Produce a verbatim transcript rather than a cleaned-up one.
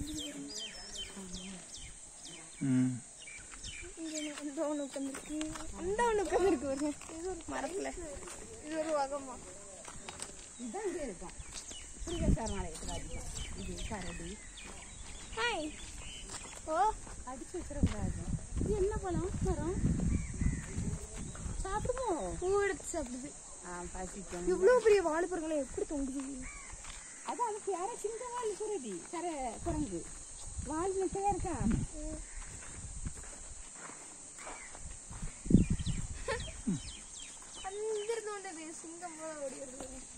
ம் அந்த ஒன்று உட்காந்துருக்கு அந்த ஒன்று உட்காந்துருக்கு ஒரு இது ஒரு மரத்தில் இது ஒரு வகமா இதுதான் இங்கே இருக்கும் புரியுதா சார் நாளைக்கு இது கரடி ஹாய் ஓ அடிச்சு வச்சிடக்கூடாது இது என்ன பழம் மரம் சாப்பிடுவோம் பூ எடுத்து சாப்பிடுது ஆ பசிக்கும் இவ்வளோ பெரிய வாழைப்பழங்களை எப்படி தொங்குது அதான் அதுக்கு யாரோ சின்ன வாழ் சுரடி சர குரங்கு வாழ் நெட்டையா இருக்கா அங்கிருந்து வந்தது சிங்கம் போல ஓடி வருது